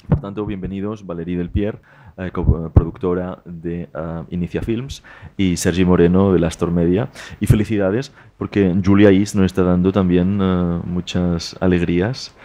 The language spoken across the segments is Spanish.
Por tanto, bienvenidos Valerie Delpierre, coproductora de Inicia Films, y Sergi Moreno de la Astor Media. Y felicidades porque Julia East nos está dando también muchas alegrías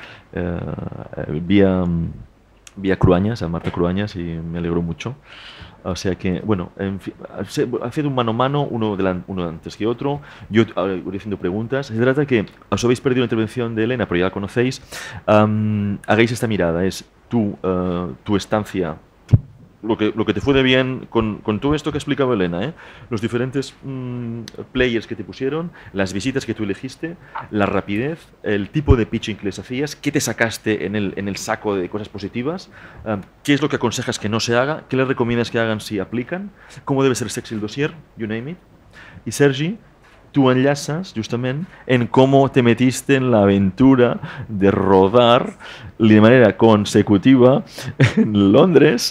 vía Cruañas, a Marta Cruañas, y me alegro mucho. O sea que, bueno, en fin, haciendo un mano a mano, uno antes que otro, yo voy haciendo preguntas. Se trata de que os habéis perdido la intervención de Elena, pero ya la conocéis. Hagáis esta mirada, es tu estancia, lo que te fue de bien con todo esto que ha explicado Elena, ¿eh? Los diferentes players que te pusieron, las visitas que tú elegiste, la rapidez, el tipo de pitching que les hacías, qué te sacaste en el saco de cosas positivas, qué es lo que aconsejas que no se haga, qué les recomiendas que hagan si aplican, cómo debe ser sexy el dossier, you name it. I Sergi, tu enllaces justament en cómo te metiste en la aventura de rodar de manera consecutiva en Londres,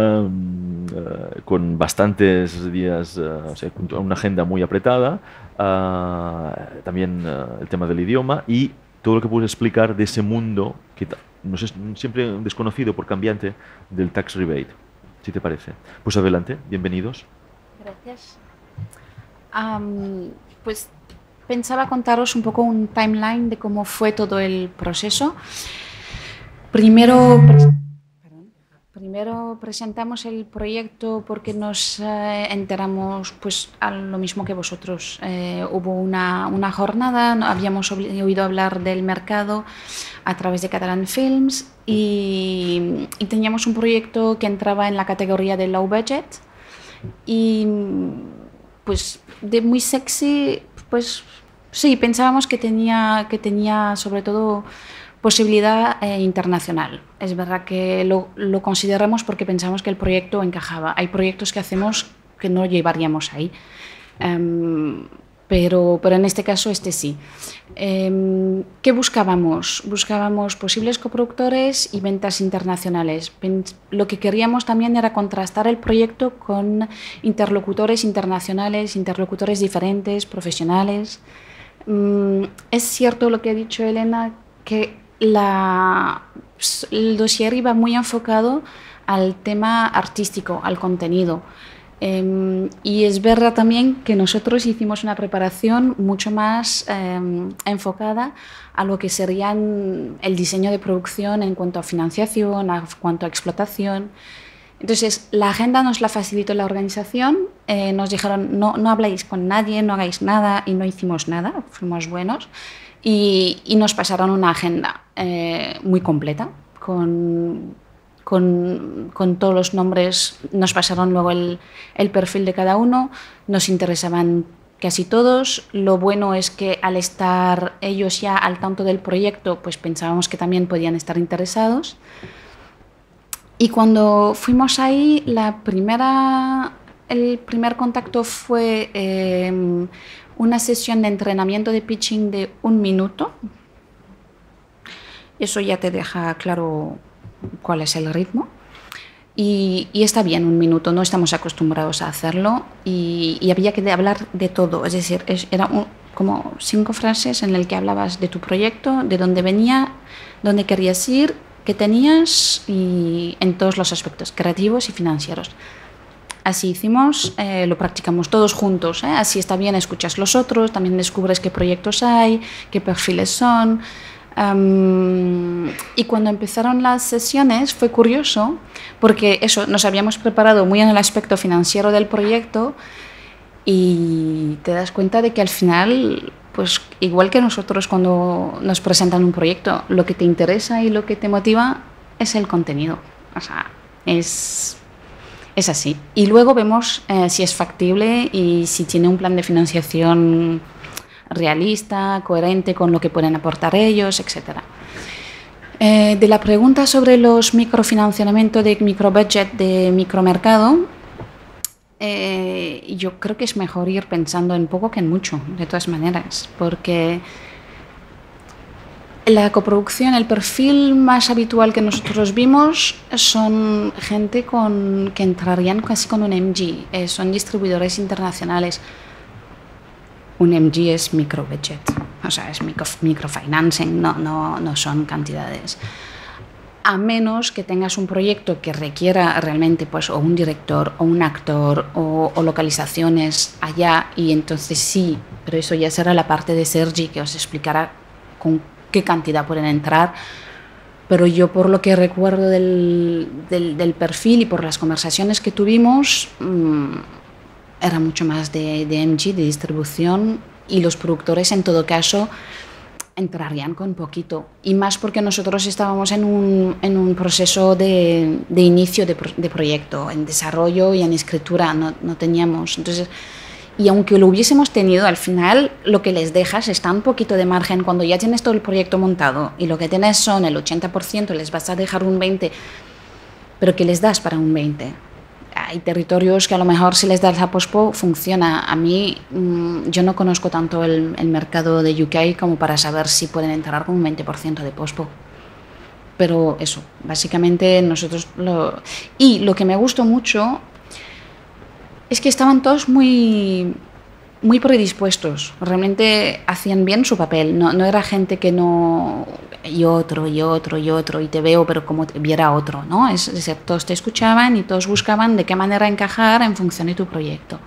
con bastantes días, o sea, con una agenda muy apretada, también el tema del idioma y todo lo que puedes explicar de ese mundo que nos es siempre desconocido por cambiante del tax rebate, si te parece. Pues adelante, bienvenidos. Gracias. Pues pensaba contaros un poco un timeline de cómo fue todo el proceso. Primero presentamos el proyecto porque nos enteramos, pues, a lo mismo que vosotros. Hubo una jornada, habíamos oído hablar del mercado a través de Catalan Films y teníamos un proyecto que entraba en la categoría de low budget y pues de muy sexy, pues sí, pensábamos que tenía sobre todo posibilidad internacional. Es verdad que lo consideramos porque pensamos que el proyecto encajaba. Hay proyectos que hacemos que no llevaríamos ahí, pero en este caso sí. ¿Qué buscábamos? Buscábamos posibles coproductores y ventas internacionales. Lo que queríamos también era contrastar el proyecto con interlocutores internacionales, interlocutores diferentes, profesionales. Es cierto lo que ha dicho Elena, que el dossier iba muy enfocado al tema artístico, al contenido. Y es verdad también que nosotros hicimos una preparación mucho más enfocada a lo que serían el diseño de producción en cuanto a financiación, en cuanto a explotación. Entonces, la agenda nos la facilitó la organización, nos dijeron no habláis con nadie, no hagáis nada, y no hicimos nada, fuimos buenos, y nos pasaron una agenda muy completa, con todos los nombres. Nos pasaron luego el perfil de cada uno, nos interesaban casi todos. Lo bueno es que al estar ellos ya al tanto del proyecto, pues pensábamos que también podían estar interesados. Y cuando fuimos ahí, el primer contacto fue una sesión de entrenamiento de pitching de 1 minuto. Eso ya te deja claro cuál es el ritmo. Y está bien 1 minuto, no estamos acostumbrados a hacerlo. Y había que hablar de todo, es decir, como 5 frases en las que hablabas de tu proyecto, de dónde venía, dónde querías ir, que tenías, y en todos los aspectos creativos y financieros. Así hicimos, lo practicamos todos juntos, así está bien, escuchas los otros, también descubres qué proyectos hay, qué perfiles son. Y cuando empezaron las sesiones fue curioso porque eso, nos habíamos preparado muy en el aspecto financiero del proyecto y te das cuenta de que al final, pues igual que nosotros cuando nos presentan un proyecto, lo que te interesa y lo que te motiva es el contenido. O sea, es así. Y luego vemos si es factible y si tiene un plan de financiación realista, coherente con lo que pueden aportar ellos, etc. De la pregunta sobre los microfinanciamientos de microbudget, de micromercado, yo creo que es mejor ir pensando en poco que en mucho, de todas maneras, porque la coproducción, el perfil más habitual que nosotros vimos son gente que entrarían casi con un MG, son distribuidores internacionales. Un MG es microbudget, o sea, es microfinancing, no son cantidades. a menos que tengas un proyecto que requiera realmente pues o un director o un actor o localizaciones allá, y entonces sí, pero eso ya será la parte de Sergi que os explicará con qué cantidad pueden entrar. Pero yo, por lo que recuerdo del perfil y por las conversaciones que tuvimos, era mucho más de MG, de distribución, y los productores en todo caso entrarían con poquito, y más porque nosotros estábamos en un proceso de inicio de proyecto, en desarrollo y en escritura, no teníamos, entonces, y aunque lo hubiésemos tenido, al final lo que les dejas está un poquito de margen cuando ya tienes todo el proyecto montado y lo que tienes son el 80%, les vas a dejar un 20%, pero ¿qué les das para un 20%? Hay territorios que a lo mejor si les das a pospo funciona. A mí, yo no conozco tanto el mercado de UK como para saber si pueden entrar con un 20% de pospo. Pero eso, básicamente nosotros Y lo que me gustó mucho es que estaban todos muy predispuestos, realmente hacían bien su papel, no era gente que no... y otro, y te veo, pero como te viera otro, ¿no? Es decir, todos te escuchaban y todos buscaban de qué manera encajar en función de tu proyecto.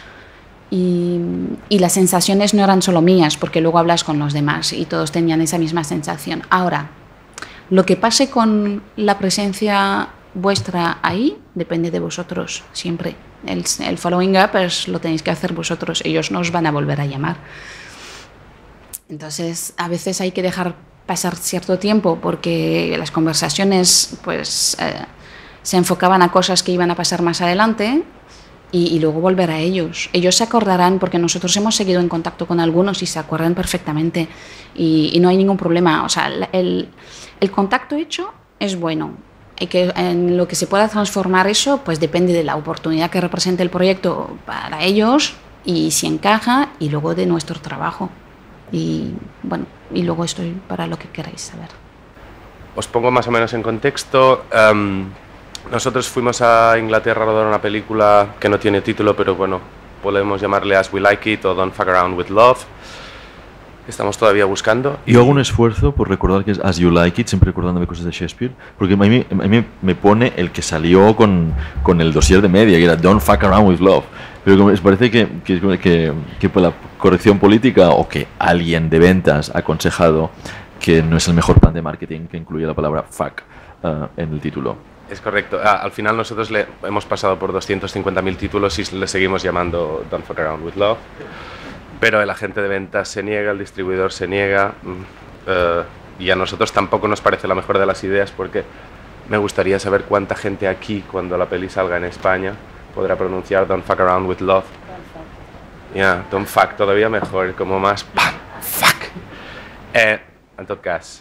Y las sensaciones no eran solo mías, porque luego hablas con los demás y todos tenían esa misma sensación. Ahora, lo que pase con la presencia vuestra ahí depende de vosotros, siempre. El following up lo tenéis que hacer vosotros, ellos no os van a volver a llamar. Entonces, a veces hay que dejar pasar cierto tiempo porque las conversaciones pues, se enfocaban a cosas que iban a pasar más adelante y luego volver a ellos. Ellos se acordarán porque nosotros hemos seguido en contacto con algunos y se acuerdan perfectamente y no hay ningún problema. O sea, el contacto hecho es bueno. Y que en lo que se pueda transformar eso, pues depende de la oportunidad que represente el proyecto para ellos y si encaja, y luego de nuestro trabajo. Y bueno, y luego estoy para lo que queráis saber. Os pongo más o menos en contexto. Nosotros fuimos a Inglaterra a rodar una película que no tiene título, pero bueno, podemos llamarle As We Like It o Don't Fuck Around With Love. Estamos todavía buscando. Yo hago un esfuerzo por recordar que es As You Like It, siempre recordándome cosas de Shakespeare, porque a mí me pone el que salió con el dossier de media, que era Don't Fuck Around With Love. Pero me parece que por la corrección política o que alguien de ventas ha aconsejado que no es el mejor plan de marketing que incluye la palabra fuck en el título. Es correcto. Al final nosotros hemos pasado por 250.000 títulos y le seguimos llamando Don't Fuck Around With Love. Pero el agente de ventas se niega, el distribuidor se niega, y a nosotros tampoco nos parece la mejor de las ideas, porque me gustaría saber cuánta gente aquí, cuando la peli salga en España, podrá pronunciar Don't Fuck Around With Love. Don't fuck, todavía mejor, como más ¡pam! Fuck. En todo caso,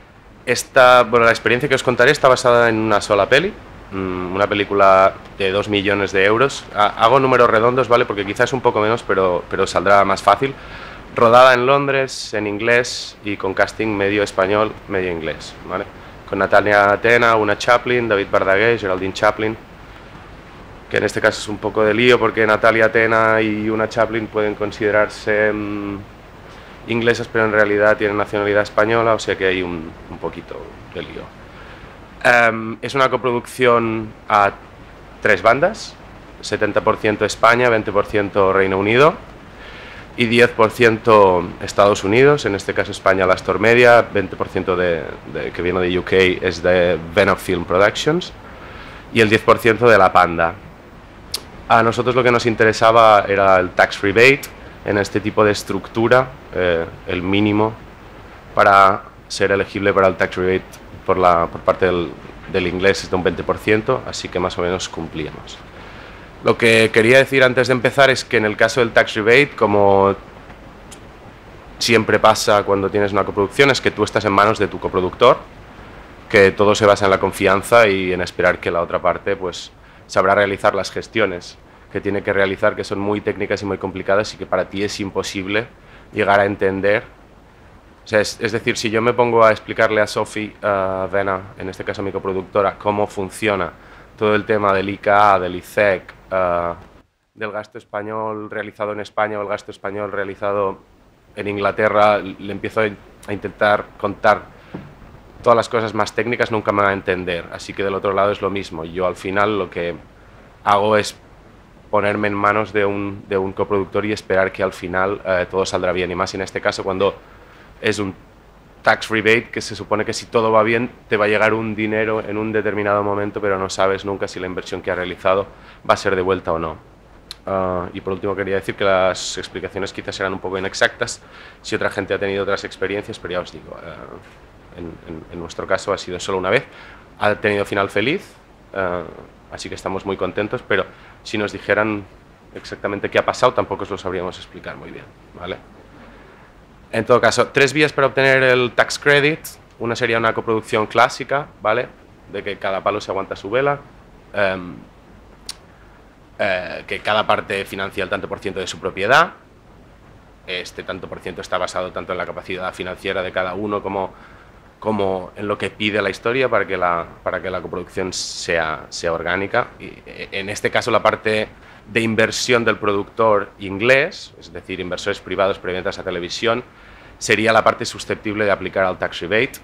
la experiencia que os contaré está basada en una sola peli, una película de 2 millones de euros. Hago números redondos, ¿vale? Porque quizás un poco menos, pero saldrá más fácil. Rodada en Londres, en inglés y con casting medio español, medio inglés, ¿vale? Con Natalia Atena, Una Chaplin, David Verdaguer, Geraldine Chaplin, que en este caso es un poco de lío porque Natalia Atena y Una Chaplin pueden considerarse inglesas, pero en realidad tienen nacionalidad española, o sea que hay un poquito de lío. Es una coproducción a 3 bandas, 70% España, 20% Reino Unido y 10% Estados Unidos, en este caso España la Astor Media, 20% que viene de UK es de Venom Film Productions y el 10% de La Panda. A nosotros lo que nos interesaba era el tax rebate en este tipo de estructura, el mínimo para ser elegible para el tax rebate por parte del inglés es de un 20%, así que más o menos cumplíamos. Lo que quería decir antes de empezar es que en el caso del tax rebate, como siempre pasa cuando tienes una coproducción, es que tú estás en manos de tu coproductor, que todo se basa en la confianza y en esperar que la otra parte pues sabrá realizar las gestiones que tiene que realizar, que son muy técnicas y muy complicadas y que para ti es imposible llegar a entender. O sea, es decir, si yo me pongo a explicarle a Sophie Vena, en este caso mi coproductora, cómo funciona todo el tema del ICA, del ICEC, del gasto español realizado en España o el gasto español realizado en Inglaterra, le empiezo a intentar contar todas las cosas más técnicas nunca me va a entender, así que del otro lado es lo mismo. Yo al final lo que hago es ponerme en manos de un coproductor y esperar que al final todo saldrá bien, y más en este caso cuando es un tax rebate, que se supone que si todo va bien te va a llegar un dinero en un determinado momento, pero no sabes nunca si la inversión que has realizado va a ser devuelta o no. Y por último quería decir que las explicaciones quizás eran un poco inexactas si otra gente ha tenido otras experiencias, pero ya os digo, en nuestro caso ha sido solo una vez, ha tenido final feliz, así que estamos muy contentos, pero si nos dijeran exactamente qué ha pasado tampoco os lo sabríamos explicar muy bien, ¿vale? En todo caso, 3 vías para obtener el tax credit. Una sería una coproducción clásica, ¿vale? De que cada palo se aguanta su vela, que cada parte financia el tanto por ciento de su propiedad. Este tanto por ciento está basado tanto en la capacidad financiera de cada uno como en lo que pide la historia para que la coproducción sea orgánica. Y en este caso la parte de inversión del productor inglés, es decir, inversores privados previamente a televisión, sería la parte susceptible de aplicar al tax rebate.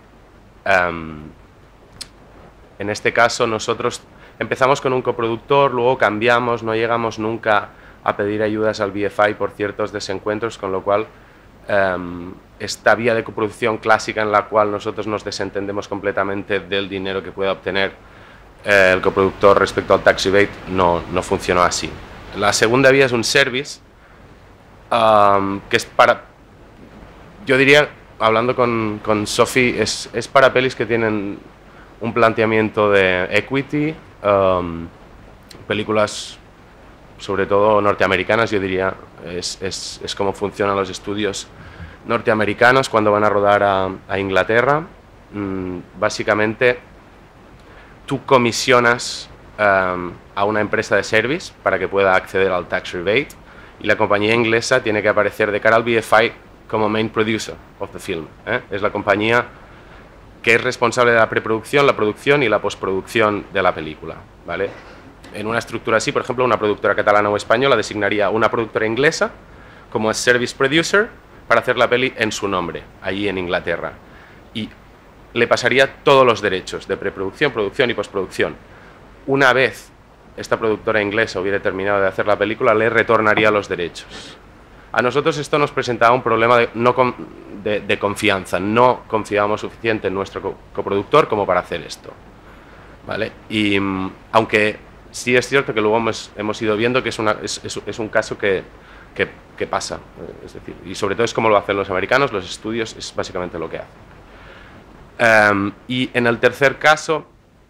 En este caso nosotros empezamos con un coproductor, luego cambiamos, no llegamos nunca a pedir ayudas al BFI por ciertos desencuentros, con lo cual esta vía de coproducción clásica en la cual nosotros nos desentendemos completamente del dinero que pueda obtener el coproductor respecto al tax rebate no funcionó así. La segunda vía es un service, que es para, yo diría, hablando con Sophie, es para pelis que tienen un planteamiento de equity, películas sobre todo norteamericanas, yo diría, es como funcionan los estudios norteamericanos cuando van a rodar a Inglaterra. Básicamente, tú comisionas a una empresa de service para que pueda acceder al tax rebate, y la compañía inglesa tiene que aparecer de cara al BFI como main producer of the film. Es la compañía que es responsable de la preproducción, la producción y la postproducción de la película, ¿vale? En una estructura así, por ejemplo, una productora catalana o española designaría una productora inglesa como service producer para hacer la peli en su nombre, allí en Inglaterra, y le pasaría todos los derechos de preproducción, producción y postproducción. Una vez esta productora inglesa hubiera terminado de hacer la película, le retornaría los derechos. A nosotros esto nos presentaba un problema de confianza. No confiábamos suficiente en nuestro coproductor como para hacer esto, ¿vale? Y aunque sí es cierto que luego hemos ido viendo que es un caso que pasa, es decir, y sobre todo es como lo hacen los americanos, los estudios, es básicamente lo que hacen. Y en el tercer caso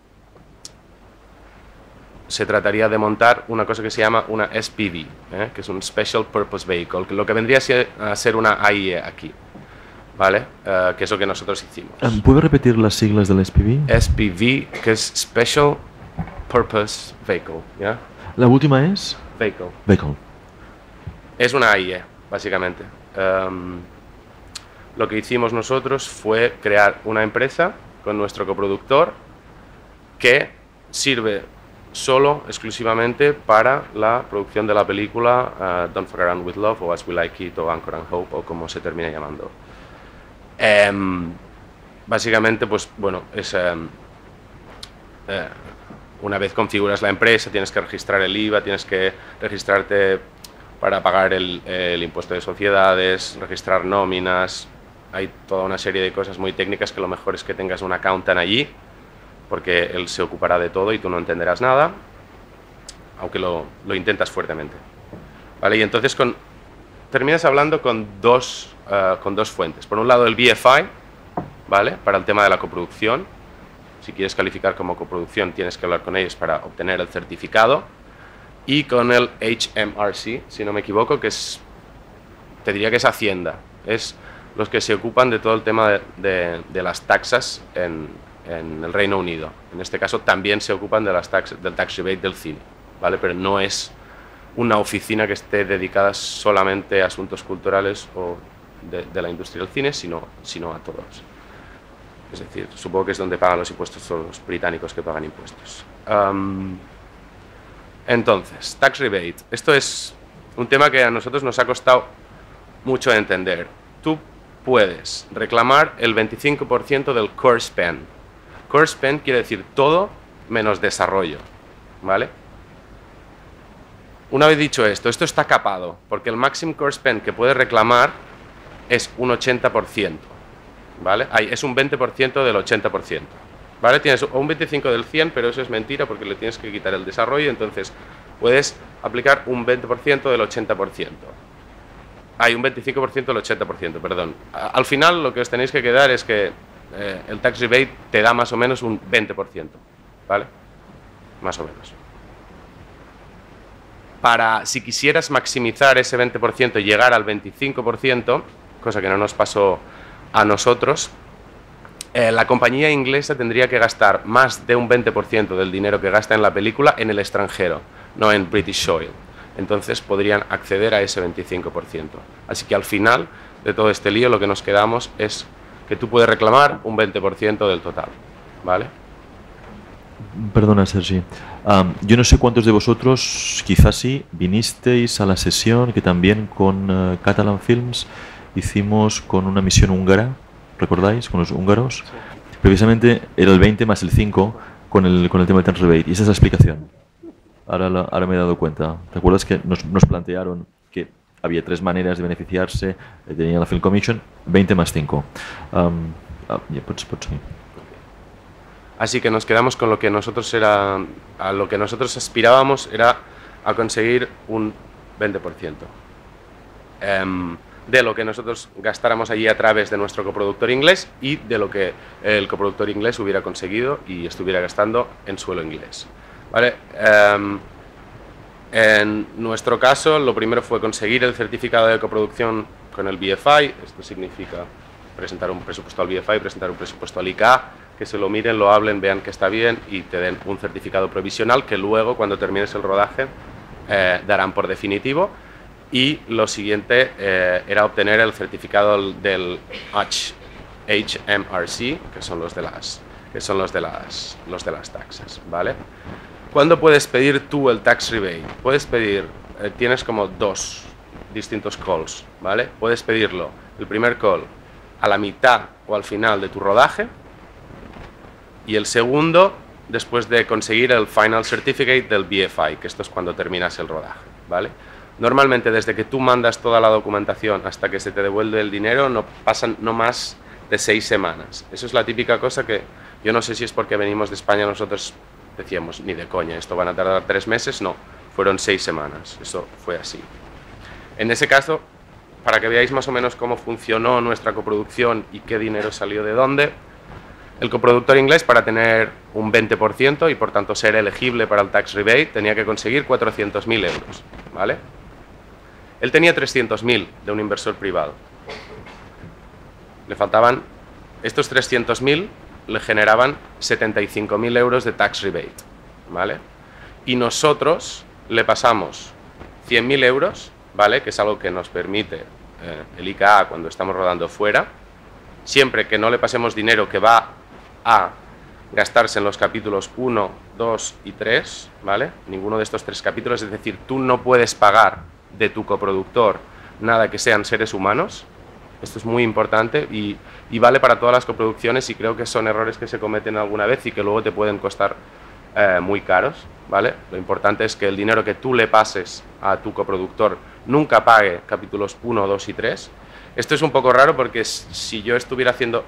se trataría de montar una cosa que se llama una SPV, que es un Special Purpose Vehicle, lo que vendría a ser una AIE aquí, ¿vale? Que es lo que nosotros hicimos. ¿Puedo repetir las siglas del SPV? SPV, que es Special Purpose Vehicle, ¿ya? La última es Vehicle. Vehicle. Es una AIE, básicamente. Lo que hicimos nosotros fue crear una empresa con nuestro coproductor que sirve solo, exclusivamente para la producción de la película Don't Fuck Around With Love, o As We Like It, o Anchor and Hope, o como se termine llamando. Básicamente, pues bueno, es una vez configuras la empresa, tienes que registrar el IVA, tienes que registrarte para pagar el impuesto de sociedades, registrar nóminas. Hay toda una serie de cosas muy técnicas que lo mejor es que tengas un accountant allí, porque él se ocupará de todo y tú no entenderás nada, aunque lo intentas fuertemente, ¿vale? Y entonces terminas hablando con dos fuentes. Por un lado el BFI, ¿vale? Para el tema de la coproducción. Si quieres calificar como coproducción tienes que hablar con ellos para obtener el certificado. Y con el HMRC, si no me equivoco, que te diría que es Hacienda. Es los que se ocupan de todo el tema de las taxas en el Reino Unido. En este caso también se ocupan de del tax rebate del cine, ¿vale? Pero no es una oficina que esté dedicada solamente a asuntos culturales o de la industria del cine, sino a todos. Es decir, supongo que es donde pagan los impuestos todos los británicos que pagan impuestos. Entonces, tax rebate. Esto es un tema que a nosotros nos ha costado mucho entender. Tú puedes reclamar el 25% del core spend. Core spend quiere decir todo menos desarrollo, ¿vale? Una vez dicho esto está capado, porque el maximum core spend que puedes reclamar es un 80%, ¿vale? Es un 20% del 80%, ¿vale? Tienes un 25% del 100%, pero eso es mentira porque le tienes que quitar el desarrollo, entonces puedes aplicar un 20% del 80%. Hay un 25% del 80%, perdón. Al final lo que os tenéis que quedar es que el tax rebate te da más o menos un 20%, ¿vale? Más o menos. Si quisieras maximizar ese 20% y llegar al 25%, cosa que no nos pasó a nosotros, la compañía inglesa tendría que gastar más de un 20% del dinero que gasta en la película en el extranjero, no en British Soil. Entonces podrían acceder a ese 25%. Así que al final de todo este lío lo que nos quedamos es que tú puedes reclamar un 20% del total, ¿vale? Perdona, Sergi. Yo no sé cuántos de vosotros, quizás sí, vinisteis a la sesión que también con Catalan Films hicimos con una misión húngara, ¿recordáis? Con los húngaros. Sí. Precisamente era el 20 más el 5 con el tema del tax rebate. Y esa es la explicación. Ahora me he dado cuenta. ¿Te acuerdas que nos plantearon que había 3 maneras de beneficiarse? Tenía la Film Commission, 20 más 5. Pots seguir. Así que nos quedamos con lo que nosotros aspirábamos era a conseguir un 20% de lo que nosotros gastáramos allí a través de nuestro coproductor inglés y de lo que el coproductor inglés hubiera conseguido y estuviera gastando en suelo inglés, ¿vale? En nuestro caso, lo primero fue conseguir el certificado de coproducción con el BFI. Esto significa presentar un presupuesto al BFI, presentar un presupuesto al ICA, que se lo miren, lo hablen, vean que está bien y te den un certificado provisional que luego, cuando termines el rodaje, darán por definitivo. Y lo siguiente era obtener el certificado del HMRC, que son los de las taxas, ¿vale? ¿Cuándo puedes pedir tú el tax rebate? Puedes pedir, tienes como 2 distintos calls, ¿vale? Puedes pedirlo, el primer call, a la mitad o al final de tu rodaje, y el segundo después de conseguir el final certificate del BFI, que esto es cuando terminas el rodaje, ¿vale? Normalmente desde que tú mandas toda la documentación hasta que se te devuelve el dinero no pasan no más de 6 semanas. Eso es la típica cosa que yo no sé si es porque venimos de España, nosotros decíamos, ni de coña, esto van a tardar 3 meses, no, fueron 6 semanas, eso fue así. En ese caso, para que veáis más o menos cómo funcionó nuestra coproducción y qué dinero salió de dónde, el coproductor inglés, para tener un 20% y por tanto ser elegible para el tax rebate, tenía que conseguir 400.000 euros, ¿vale? Él tenía 300.000 de un inversor privado. Le faltaban, estos 300.000 le generaban 75.000 euros de tax rebate, ¿vale? Y nosotros le pasamos 100.000 euros, ¿vale? Que es algo que nos permite el ICA cuando estamos rodando fuera, siempre que no le pasemos dinero que va a gastarse en los capítulos 1, 2 y 3, ¿vale? Ninguno de estos 3 capítulos, es decir, tú no puedes pagar de tu coproductor nada que sean seres humanos. Esto es muy importante y vale para todas las coproducciones y creo que son errores que se cometen alguna vez y que luego te pueden costar muy caros, ¿vale? Lo importante es que el dinero que tú le pases a tu coproductor nunca pague capítulos 1, 2 y 3. Esto es un poco raro porque si yo estoy haciendo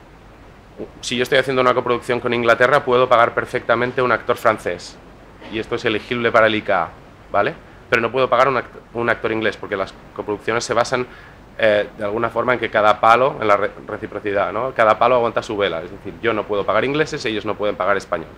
una coproducción con Inglaterra, puedo pagar perfectamente a un actor francés y esto es elegible para el ICA, ¿vale? Pero no puedo pagar un actor inglés porque las coproducciones se basan de alguna forma en que cada palo, en la reciprocidad, ¿no? Cada palo aguanta su vela, es decir, yo no puedo pagar ingleses, ellos no pueden pagar españoles.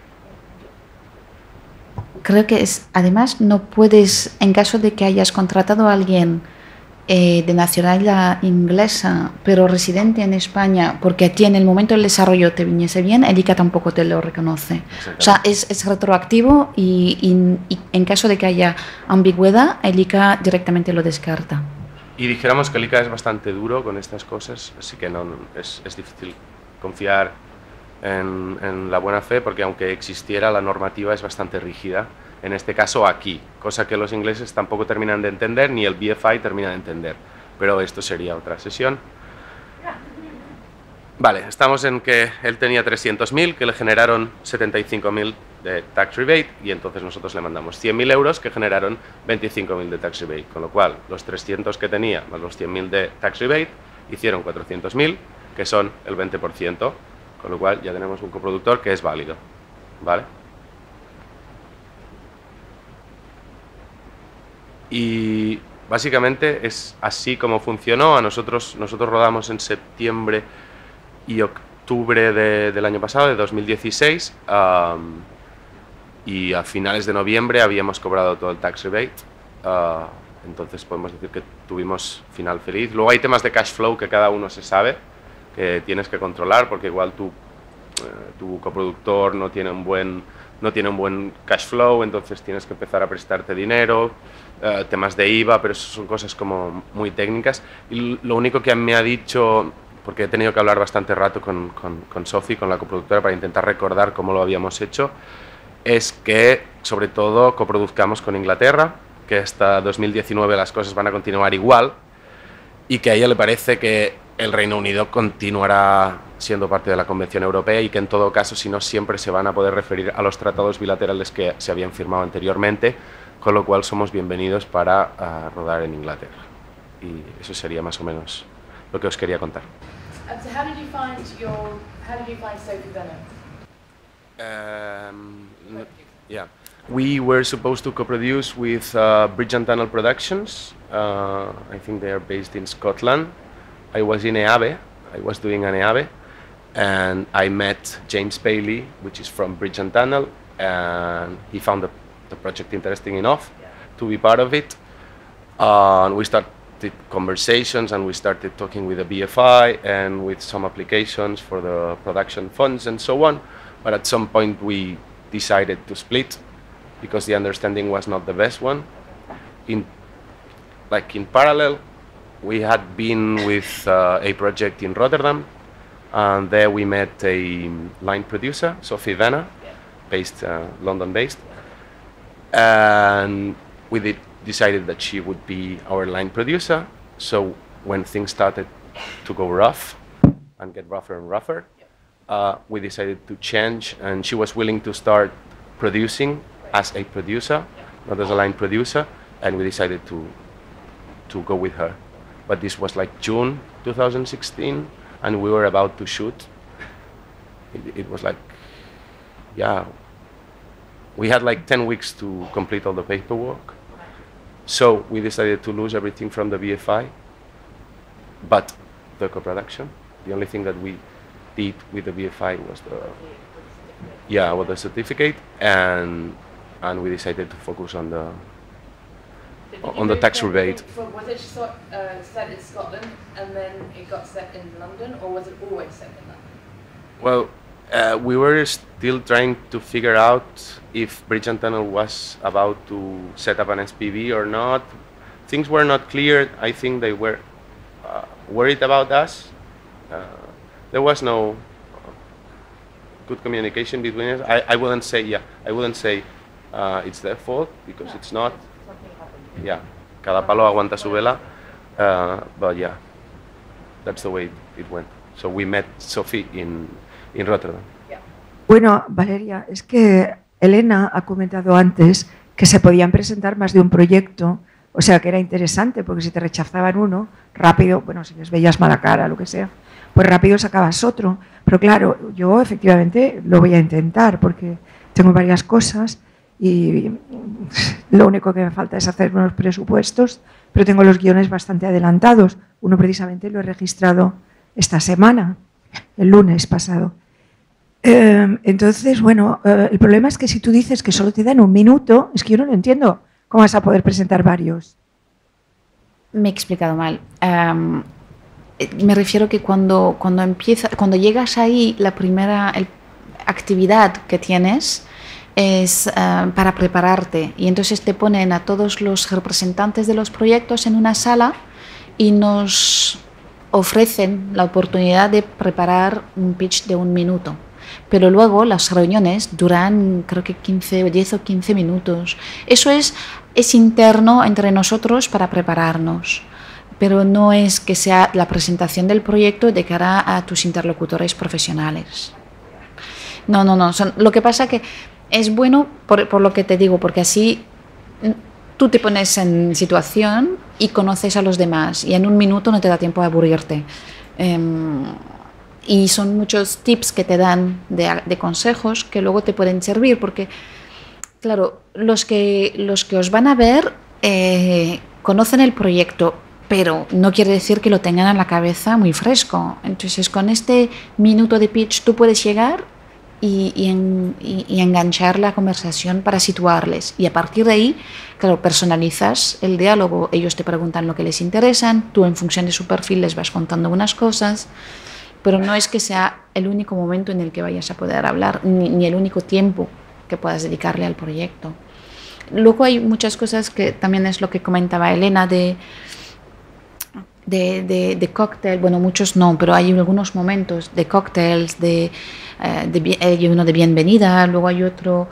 Creo que además no puedes, en caso de que hayas contratado a alguien de nacionalidad inglesa, pero residente en España, porque a ti en el momento del desarrollo te viniese bien, el ICA tampoco te lo reconoce. O sea, es retroactivo y en caso de que haya ambigüedad, el ICA directamente lo descarta. Y dijéramos que el ICA es bastante duro con estas cosas, así que es difícil confiar en la buena fe, porque aunque existiera, la normativa es bastante rígida. En este caso aquí, cosa que los ingleses tampoco terminan de entender, ni el BFI termina de entender, pero esto sería otra sesión. Vale, estamos en que él tenía 300.000, que le generaron 75.000 de tax rebate, y entonces nosotros le mandamos 100.000 euros que generaron 25.000 de tax rebate, con lo cual los 300 que tenía más los 100.000 de tax rebate hicieron 400.000, que son el 20%, con lo cual ya tenemos un coproductor que es válido, ¿vale? Y básicamente es así como funcionó. Nosotros rodamos en septiembre y octubre del año pasado, de 2016, y a finales de noviembre habíamos cobrado todo el tax rebate, entonces podemos decir que tuvimos final feliz. Luego hay temas de cash flow que cada uno se sabe, que tienes que controlar, porque igual tu coproductor no tiene un buen cash flow, entonces tienes que empezar a prestarte dinero, temas de IVA, pero eso son cosas como muy técnicas. Y lo único que me ha dicho, porque he tenido que hablar bastante rato con Sophie, con la coproductora, para intentar recordar cómo lo habíamos hecho, es que sobre todo coproduzcamos con Inglaterra, que hasta 2019 las cosas van a continuar igual, y que a ella le parece que el Reino Unido continuará siendo parte de la Convención Europea, y que en todo caso, si no, siempre se van a poder referir a los tratados bilaterales que se habían firmado anteriormente, con lo cual somos bienvenidos para rodar en Inglaterra. Y eso sería más o menos lo que os quería contar. So how did you find Sophie Venner? Yeah, we were supposed to co-produce with Bridge and Tunnel Productions. I think they are based in Scotland. I was in EABE. I was doing an EABE, and I met James Bailey, which is from Bridge and Tunnel, and he found the project interesting enough to be part of it. And we started conversations, and we started talking with the BFI and with some applications for the production funds and so on. But at some point we decided to split because the understanding was not the best one. In parallel, we had been with a project in Rotterdam, and there we met a line producer, Sophie Venner, based London-based, and we decided that she would be our line producer. So when things started to go rough and get rougher and rougher, we decided to change, and she was willing to start producing as a producer, not as a line producer, and we decided to go with her. But this was like June 2016, and we were about to shoot. It was like, yeah, we had like 10 weeks to complete all the paperwork. So we decided to lose everything from the BFI, but the co-production. The only thing that we did with the BFI was the certificate, and we decided to focus on the tax rebate. Was it set in Scotland and then it got set in London, or was it always set in London? Well, we were still trying to figure out if Bridge and Tunnel was about to set up an SPV or not. Things were not clear. I think they were worried about us. There was no good communication between us. I wouldn't say it's their fault, because it's not. Yeah, cada palo aguanta su vela. But yeah, that's the way it went. So we met Sophie in Rotterdam. Bueno, Valeria, es que Elena ha comentado antes que se podían presentar más de un proyecto, o sea que era interesante, porque si te rechazaban uno, rápido, bueno, si les veías mala cara, lo que sea, pues rápido sacabas otro. Pero claro, yo efectivamente lo voy a intentar, porque tengo varias cosas y lo único que me falta es hacer unos presupuestos, pero tengo los guiones bastante adelantados. Uno precisamente lo he registrado esta semana, el lunes pasado. Entonces, bueno, el problema es que si tú dices que solo te dan un minuto, es que yo no lo entiendo. ¿Cómo vas a poder presentar varios? Me he explicado mal. Me refiero que cuando llegas ahí, la primera actividad que tienes es para prepararte, y entonces te ponen a todos los representantes de los proyectos en una sala y nos ofrecen la oportunidad de preparar un pitch de 1 minuto. Pero luego las reuniones duran, creo que 10 o 15 minutos. Eso es interno entre nosotros para prepararnos. pero no es que sea la presentación del proyecto de cara a tus interlocutores profesionales. No. Lo que pasa que es bueno por lo que te digo, porque así tú te pones en situación y conoces a los demás y en un minuto no te da tiempo a aburrirte. Y son muchos tips que te dan de consejos que luego te pueden servir, porque, claro, los que os van a ver conocen el proyecto, pero no quiere decir que lo tengan en la cabeza muy fresco. Entonces, con este minuto de pitch tú puedes llegar y enganchar la conversación para situarles. Y a partir de ahí, claro, personalizas el diálogo. Ellos te preguntan lo que les interesan, tú en función de su perfil les vas contando unas cosas, pero no es que sea el único momento en el que vayas a poder hablar, ni el único tiempo que puedas dedicarle al proyecto. Luego hay muchas cosas que también es lo que comentaba Elena de cóctel, bueno, muchos no, pero hay algunos momentos de cócteles, hay uno de bienvenida, luego hay otro,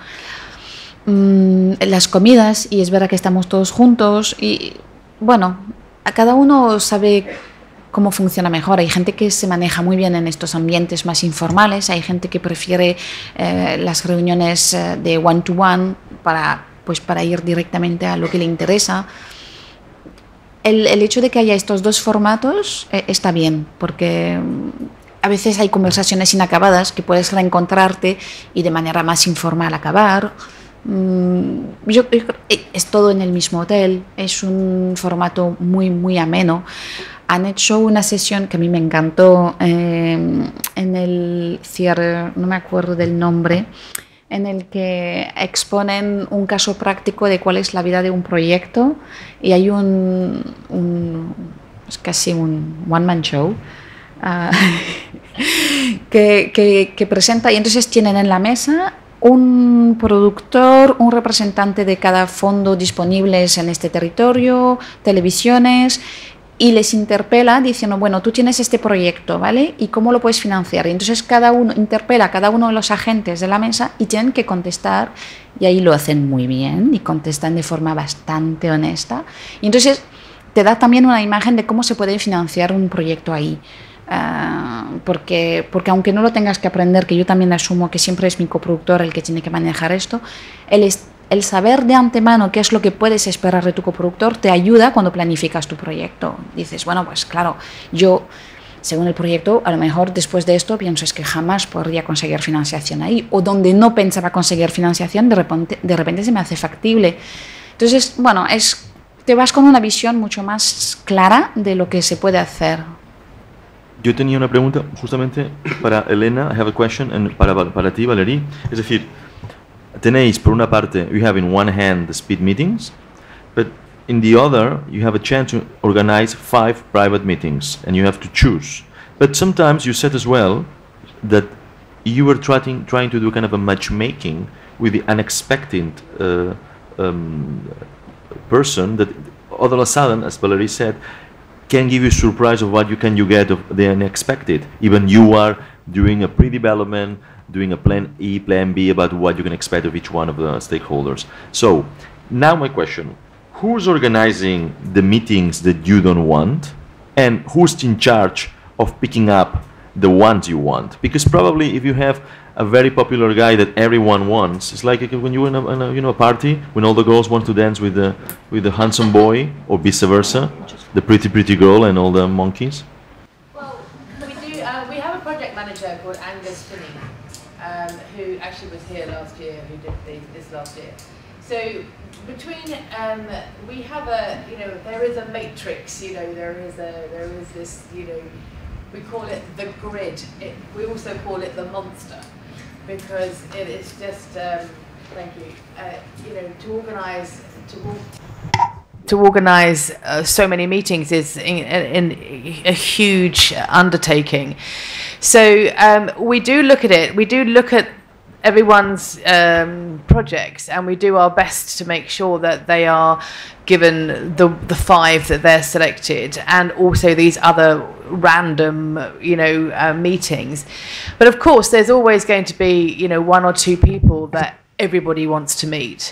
las comidas, y es verdad que estamos todos juntos y, bueno, a cada uno sabe cómo funciona mejor. Hay gente que se maneja muy bien en estos ambientes más informales, hay gente que prefiere las reuniones de one-to-one para ir directamente a lo que le interesa. El hecho de que haya estos dos formatos está bien, porque a veces hay conversaciones inacabadas que puedes reencontrarte y de manera más informal acabar. Yo creo que es todo en el mismo hotel, es un formato muy, muy ameno. Han hecho una sesión que a mí me encantó en el cierre, no me acuerdo del nombre, en el que exponen un caso práctico de cuál es la vida de un proyecto, y hay es casi un one-man show que presenta, y entonces tienen en la mesa un productor, un representante de cada fondo disponibles en este territorio, televisiones, y les interpela diciendo, bueno, tú tienes este proyecto, ¿vale? ¿Y cómo lo puedes financiar? Y entonces cada uno interpela a cada uno de los agentes de la mesa y tienen que contestar, y ahí lo hacen muy bien y contestan de forma bastante honesta. Y entonces te da también una imagen de cómo se puede financiar un proyecto ahí. Porque aunque no lo tengas que aprender, que yo también asumo que siempre es mi coproductor el que tiene que manejar esto, el saber de antemano qué es lo que puedes esperar de tu coproductor te ayuda cuando planificas tu proyecto. Dices, bueno, pues claro, yo, según el proyecto, a lo mejor después de esto pienso es que jamás podría conseguir financiación ahí, o donde no pensaba conseguir financiación, de repente se me hace factible. Entonces, bueno, te vas con una visión mucho más clara de lo que se puede hacer. Yo tenía una pregunta justamente para Elena. I have a question, and para ti, Valerie. Es decir, tenéis, por una parte, you have in one hand the speed meetings, but in the other, you have a chance to organize 5 private meetings, and you have to choose. But sometimes you said as well that you were trying to do kind of a matchmaking with the unexpected person that all of a sudden, as Valerie said, can give you a surprise of what you get of the unexpected. Even you are doing a pre-development, doing a plan E, plan B about what you can expect of each one of the stakeholders. So, now my question, who's organizing the meetings that you don't want, and who's in charge of picking up the ones you want? Because probably if you have a very popular guy that everyone wants, it's like when you're in a party, when all the girls want to dance with the handsome boy, or vice versa, the pretty girl and all the monkeys. Well, we have a project manager called Angus Finney, who actually was here last year, who did this last year. So between we have there is a matrix, there is this, we call it the grid. We also call it the monster, because it is just thank you, to organize so many meetings is a huge undertaking. So we do look at it. We do look at everyone's projects, and we do our best to make sure that they are given the 5 that they're selected, and also these other random meetings. But of course there's always going to be 1 or 2 people that everybody wants to meet,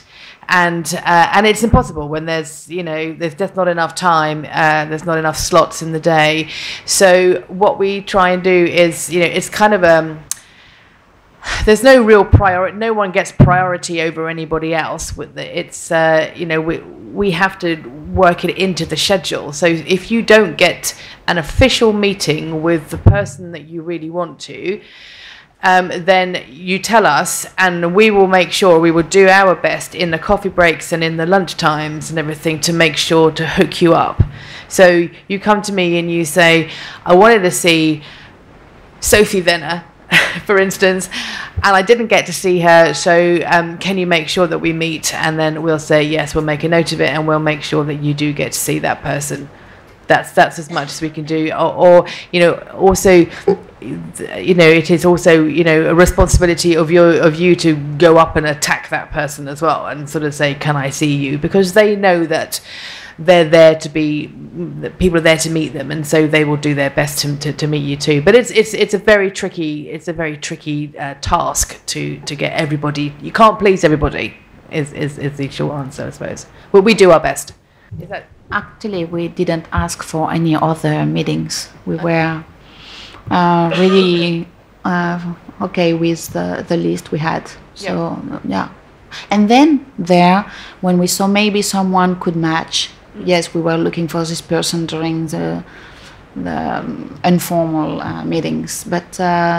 and it's impossible when there's just not enough time, there's not enough slots in the day. So what we try and do is, it's kind of there's no real priority. No one gets priority over anybody else. It's we have to work it into the schedule. So if you don't get an official meeting with the person that you really want to, then you tell us, and we will make sure, we will do our best in the coffee breaks and in the lunch times and everything to make sure to hook you up. So you come to me and you say, I wanted to see Sophie Venner, for instance, and I didn't get to see her, so can you make sure that we meet? And then we'll say, yes, we'll make a note of it, and we'll make sure that you do get to see that person. That's as much as we can do. Or also, it is also, a responsibility of you to go up and attack that person as well, and sort of say, can I see you? Because they know that they're there to be, that people are there to meet them, and so they will do their best to meet you too. But it's a very tricky task to get everybody. You can't please everybody. Is the short answer, I suppose. But we do our best. Is that? Actually, we didn't ask for any other meetings. We were really okay with the list we had. So yeah. And then when we saw maybe someone could match, yes, we were looking for this person during the informal meetings. But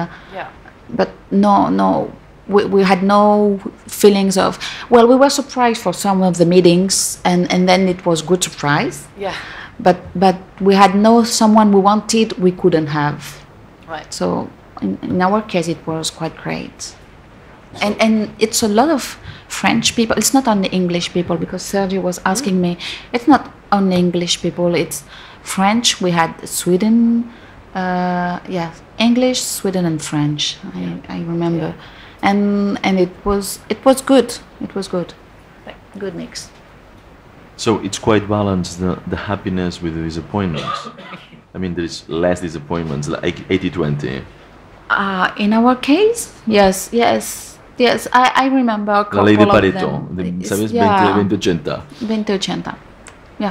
no. We had no feelings of, well, we were surprised for some of the meetings, and then it was good surprise. Yeah. But we had someone we wanted, we couldn't have. Right. So in our case, it was quite great. And it's a lot of French people. It's not only English people, because Sergio was asking me. It's not only English people. It's French. We had Sweden. English, Sweden, and French. I remember. Yeah. And it was good. It was good. Good mix. So it's quite balanced, the happiness with the disappointments. I mean, there is less disappointments, like 80-20. In our case, yes. I remember a couple La ley de of Pareto, them. ¿Sabes? Yeah. 20-80. 20-80. Yeah.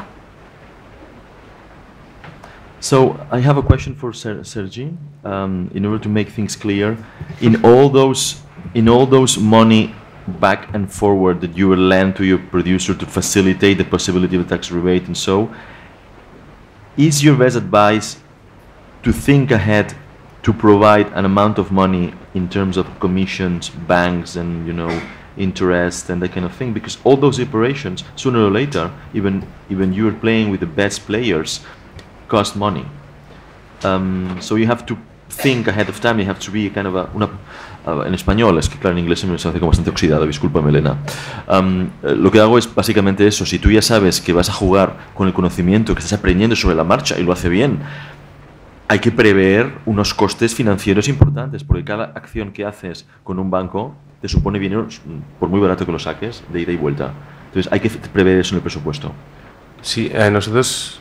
So I have a question for Sergi. In order to make things clear, in all those money back and forward that you will lend to your producer to facilitate the possibility of a tax rebate, and so, is your best advice to think ahead to provide an amount of money in terms of commissions, banks, and interest and that kind of thing? Because all those operations, sooner or later, even you are playing with the best players, cost money. So you have to think ahead of time. You have to be kind of en español, es que claro, en inglés se me hace como bastante oxidado, discúlpame, Elena. Lo que hago es básicamente eso. Si tú ya sabes que vas a jugar con el conocimiento que estás aprendiendo sobre la marcha y lo hace bien, hay que prever unos costes financieros importantes, porque cada acción que haces con un banco te supone dinero, por muy barato que lo saques, de ida y vuelta. Entonces hay que prever eso en el presupuesto. Sí, nosotros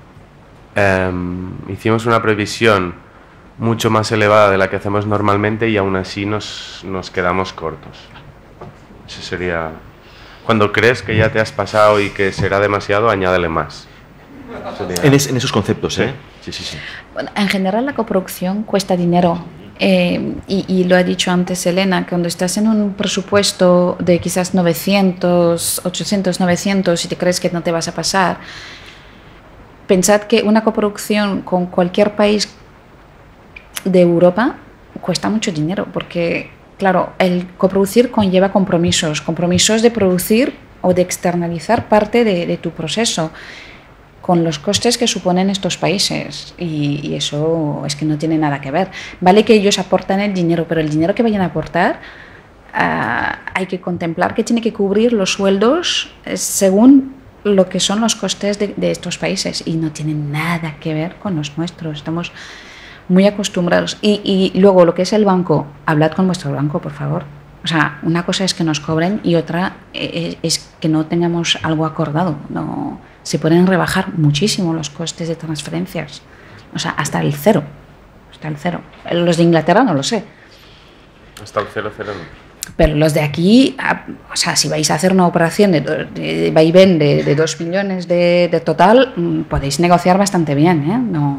hicimos una previsión mucho más elevada de la que hacemos normalmente y aún así nos quedamos cortos. Eso sería... Cuando crees que ya te has pasado y que será demasiado, añádele más. En esos conceptos, ¿eh? Sí. Bueno, en general la coproducción cuesta dinero. Y lo ha dicho antes Elena, cuando estás en un presupuesto de quizás 900, 800, 900 y te crees que no te vas a pasar, pensad que una coproducción con cualquier país de Europa cuesta mucho dinero, porque claro, el coproducir conlleva compromisos de producir o de externalizar parte de tu proceso, con los costes que suponen estos países, y eso es que no tiene nada que ver. Vale que ellos aportan el dinero, pero el dinero que vayan a aportar hay que contemplar que tiene que cubrir los sueldos según lo que son los costes de estos países, y no tienen nada que ver con los nuestros. Estamos muy acostumbrados. Y luego lo que es el banco, hablad con vuestro banco, por favor. O sea, una cosa es que nos cobren y otra es que no tengamos algo acordado. No, se pueden rebajar muchísimo los costes de transferencias. O sea, hasta el cero. Los de Inglaterra no lo sé. Hasta el 0,0 no. Pero los de aquí, o sea, si vais a hacer una operación de vaivén de 2 millones de total, podéis negociar bastante bien, ¿eh? No.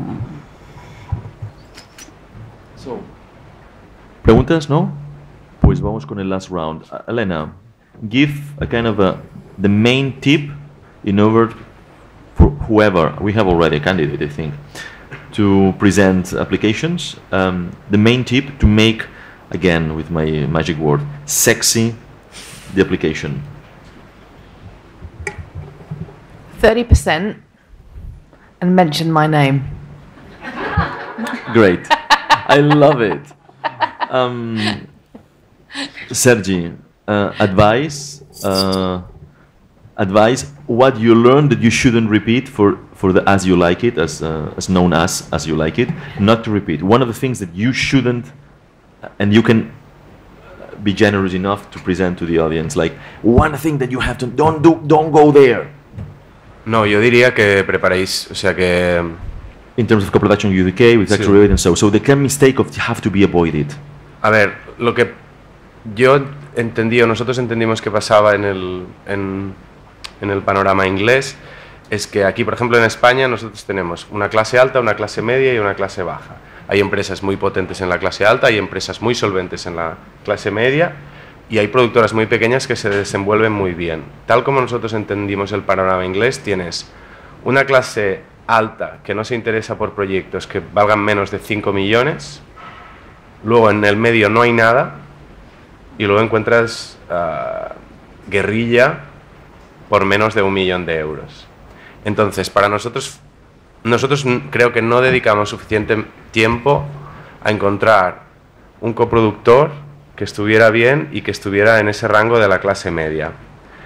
¿Preguntas, no? Pues vamos con el last round. Elena, give a kind of the main tip in order for whoever, we have already a candidate, I think, to present applications. The main tip to make, again, with my magic word, sexy the application. 30% and mention my name. Great. I love it. Sergi, advice what you learned that you shouldn't repeat for the as you like it, as known as you like it, not to repeat. One of the things that you shouldn't, and you can be generous enough to present to the audience, like one thing that you have to don't go there. No, yo diría que preparéis, o sea que in terms of co-production UK with Factory Rate and so the kind of mistake of have to be avoided. A ver, lo que yo entendí, o nosotros entendimos que pasaba en el panorama inglés, es que aquí, por ejemplo, en España, nosotros tenemos una clase alta, una clase media y una clase baja. Hay empresas muy potentes en la clase alta, hay empresas muy solventes en la clase media y hay productoras muy pequeñas que se desenvuelven muy bien. Tal como nosotros entendimos el panorama inglés, tienes una clase alta que no se interesa por proyectos que valgan menos de 5 millones, luego en el medio no hay nada y luego encuentras guerrilla por menos de 1 millón de euros. Entonces, para nosotros creo que no dedicamos suficiente tiempo a encontrar un coproductor que estuviera bien y que estuviera en ese rango de la clase media.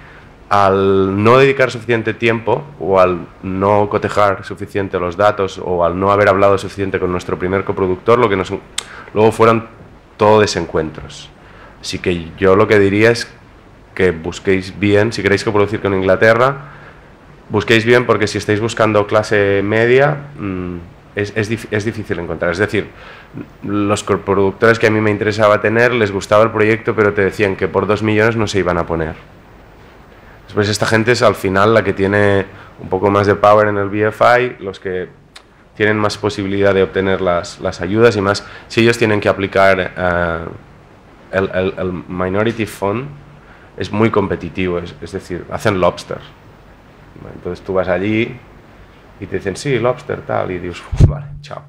Al no dedicar suficiente tiempo o al no cotejar suficiente los datos o al no haber hablado suficiente con nuestro primer coproductor, luego fueron todo desencuentros. Así que yo lo que diría es que busquéis bien, si queréis coproducir con Inglaterra, busquéis bien, porque si estáis buscando clase media es difícil encontrar. Es decir, los coproductores que a mí me interesaba tener, les gustaba el proyecto, pero te decían que por 2 millones no se iban a poner. Después esta gente es al final la que tiene un poco más de power en el BFI, los que tienen más posibilidad de obtener las ayudas y más, si ellos tienen que aplicar el Minority Fund, es muy competitivo, es decir, hacen lobster. Entonces tú vas allí y te dicen, sí, lobster, tal, y dices, vale, chao.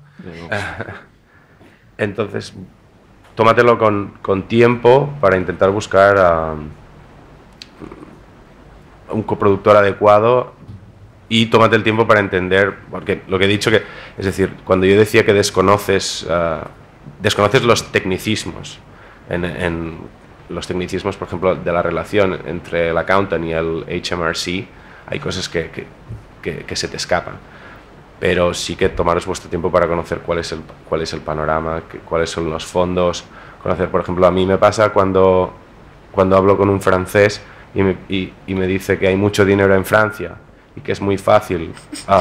Entonces, tómatelo con tiempo para intentar buscar un coproductor adecuado y tómate el tiempo para entender, porque lo que he dicho, es decir, cuando yo decía que desconoces los tecnicismos, en los tecnicismos, por ejemplo, de la relación entre el accountant y el HMRC, hay cosas que se te escapan. Pero sí que tomaros vuestro tiempo para conocer cuál es el panorama, cuáles son los fondos. Conocer, por ejemplo, a mí me pasa cuando hablo con un francés y me dice que hay mucho dinero en Francia y que es muy fácil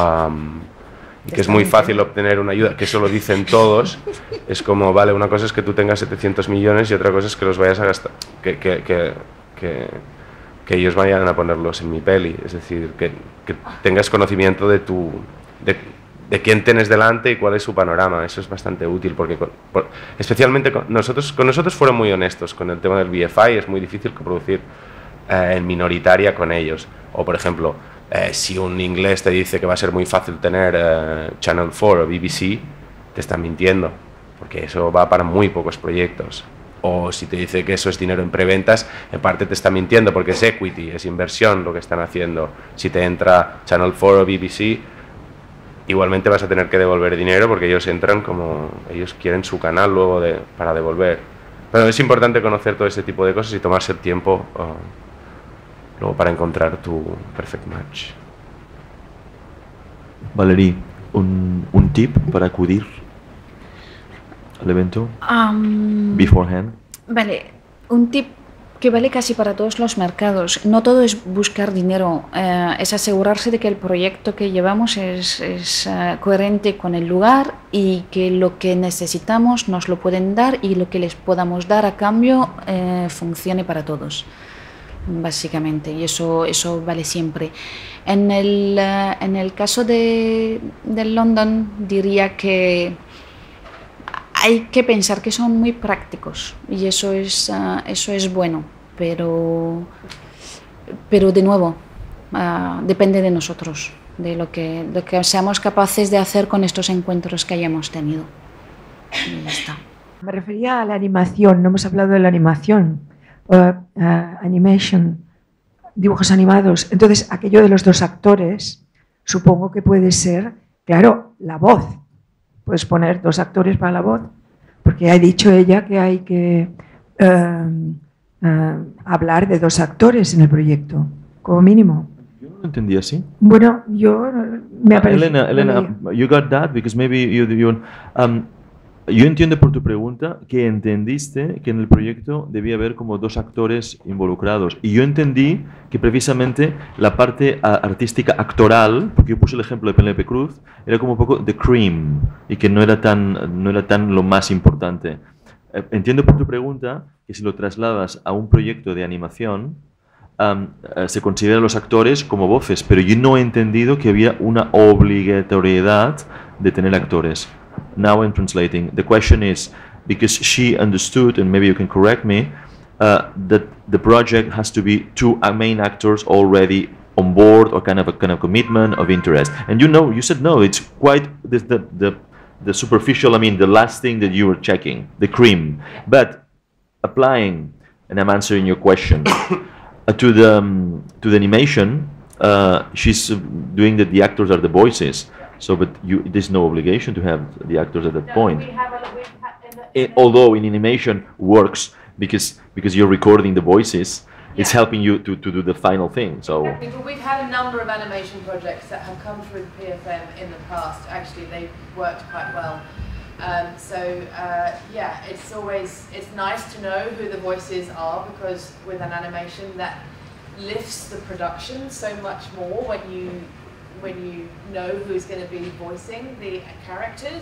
obtener una ayuda, que eso lo dicen todos. Es como, vale, una cosa es que tú tengas 700 millones y otra cosa es que los vayas a gastar, que ellos vayan a ponerlos en mi peli. Es decir, que tengas conocimiento de quién tienes delante y cuál es su panorama. Eso es bastante útil, porque especialmente con nosotros fueron muy honestos con el tema del BFI. Es muy difícil coproducir en minoritaria con ellos. O, por ejemplo, si un inglés te dice que va a ser muy fácil tener Channel 4 o BBC, te está mintiendo, porque eso va para muy pocos proyectos. O si te dice que eso es dinero en preventas, en parte te está mintiendo, porque es equity, es inversión lo que están haciendo. Si te entra Channel 4 o BBC, igualmente vas a tener que devolver dinero, porque ellos entran como ellos quieren su canal luego para devolver. Pero es importante conocer todo ese tipo de cosas y tomarse el tiempo luego para encontrar tu perfect match. Valerie, un tip para acudir al evento beforehand. Vale, un tip que vale casi para todos los mercados. No todo es buscar dinero, es asegurarse de que el proyecto que llevamos es coherente con el lugar y que lo que necesitamos nos lo pueden dar y lo que les podamos dar a cambio funcione para todos, básicamente, y eso vale siempre. En el caso de London diría que hay que pensar que son muy prácticos y eso es bueno, pero de nuevo depende de nosotros, de lo que seamos capaces de hacer con estos encuentros que hayamos tenido. Y ya está. Me refería a la animación, no hemos hablado de la animación, animation, dibujos animados. Entonces, aquello de los dos actores, supongo que puede ser, claro, la voz. Puedes poner dos actores para la voz, porque ha dicho ella que hay que hablar de dos actores en el proyecto, como mínimo. Yo no lo entendí así. Bueno, yo me ha parecido... Elena, you got that because maybe yo entiendo por tu pregunta que entendiste que en el proyecto debía haber como dos actores involucrados. Y yo entendí que precisamente la parte artística actoral, porque yo puse el ejemplo de Penélope Cruz, era como un poco the cream y que no era tan lo más importante. Entiendo por tu pregunta que si lo trasladas a un proyecto de animación, se consideran los actores como voces, pero yo no he entendido que había una obligatoriedad de tener actores. Now I'm translating. The question is, because she understood, and maybe you can correct me, that the project has to be two main actors already on board, or kind of commitment of interest. And you said no. It's quite the superficial. I mean, the last thing that you were checking, the cream. But applying, and I'm answering your question, to the animation, she's doing that the actors are the voices. So, but there's no obligation to have the actors at that point. Although in animation works because you're recording the voices, it's helping you to do the final thing. So we've had a number of animation projects that have come through PFM in the past. Actually, they've worked quite well. Yeah, it's nice to know who the voices are, because with an animation that lifts the production so much more when you know who's going to be voicing the characters.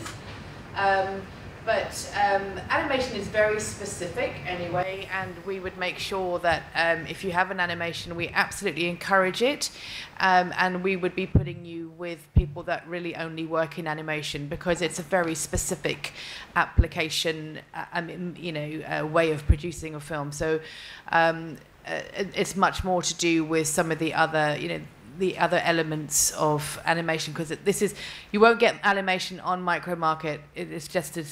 But animation is very specific anyway, and we would make sure that if you have an animation, we absolutely encourage it, and we would be putting you with people that really only work in animation, because it's a very specific application, way of producing a film. So it's much more to do with some of the other elements of animation, because you won't get animation on Micro Market. It's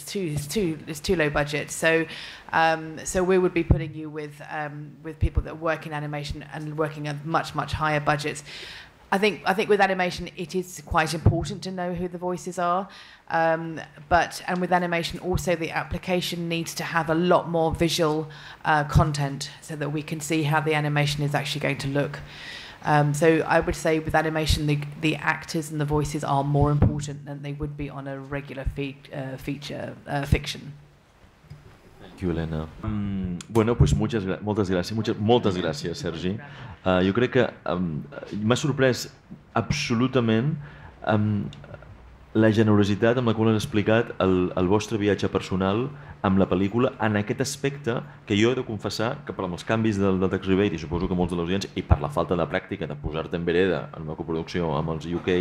too low budget. So we would be putting you with people that work in animation and working at much higher budgets. I think with animation it is quite important to know who the voices are, and with animation also the application needs to have a lot more visual content so that we can see how the animation is actually going to look. So I would say with animation, the actors and the voices are more important than they would be on a regular feature fiction. Thank you, Elena. Bueno, pues moltes gràcies, Sergi. Jo crec que m'ha sorprès absolutament la generositat amb la qual has explicat el vostre viatge personal amb la pel·lícula en aquest aspecte que jo he de confessar que per als canvis del tax rebate, i suposo que molts de l'audiència, i per la falta de pràctica de posar-te en vereda en una coproducció amb els UK,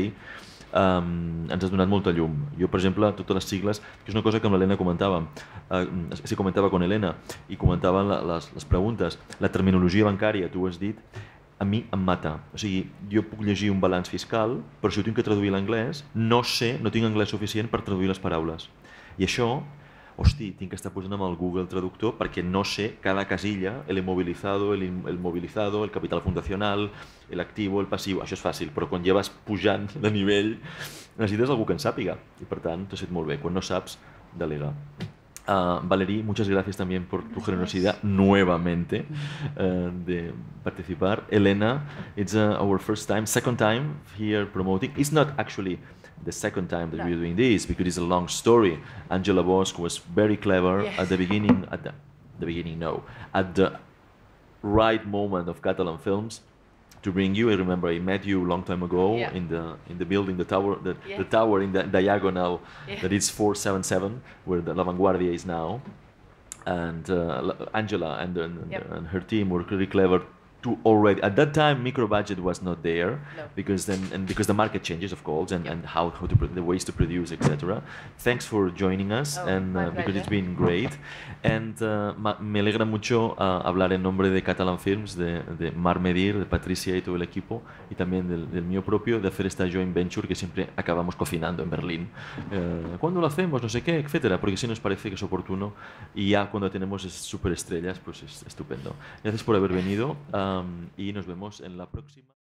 ens has donat molta llum. Jo, per exemple, totes les sigles, que és una cosa que amb l'Helena comentava, comentava con Elena i comentava les preguntes, la terminologia bancària, tu ho has dit, a mi em mata. O sigui, jo puc llegir un balanç fiscal, però si ho tinc que traduir a l'anglès, no tinc anglès suficient per traduir les paraules. I això, hosti, tinc que estar posant amb el Google Traductor perquè no sé cada casilla, el movilizado, el capital fundacional, el activo, el passiu, això és fàcil, però quan ja vas pujant de nivell necessites algú que en sàpiga i per tant t'ho has fet molt bé, quan no saps, delega. Valerie, muchas gracias también por tu generosidad nuevamente de participar. Elena, it's our second time here promoting. It's not actually the second time that we're doing this because it's a long story. Angela Bosch was very clever at the beginning, at the right moment of Catalan films to bring you. I remember I met you a long time ago Yeah. in the building, the tower, the Yeah. tower in the diagonal Yeah. that is 477, where the La Vanguardia is now. And Angela Yep. and her team were really clever to already at that time micro budget was not there No. because the market changes of course and how to the ways to produce, etc. Thanks for joining us Oh, and my because it's pleasure. been great and me alegra mucho hablar en nombre de Catalan Films, de Mar Medir, de Patricia y todo el equipo y también del mío propio, de hacer esta joint venture que siempre acabamos cocinando en Berlín. ¿Cuándo lo hacemos? No sé qué, etcétera, porque sí nos parece que es oportuno y ya cuando tenemos superestrellas pues es estupendo. Gracias por haber venido y nos vemos en la próxima.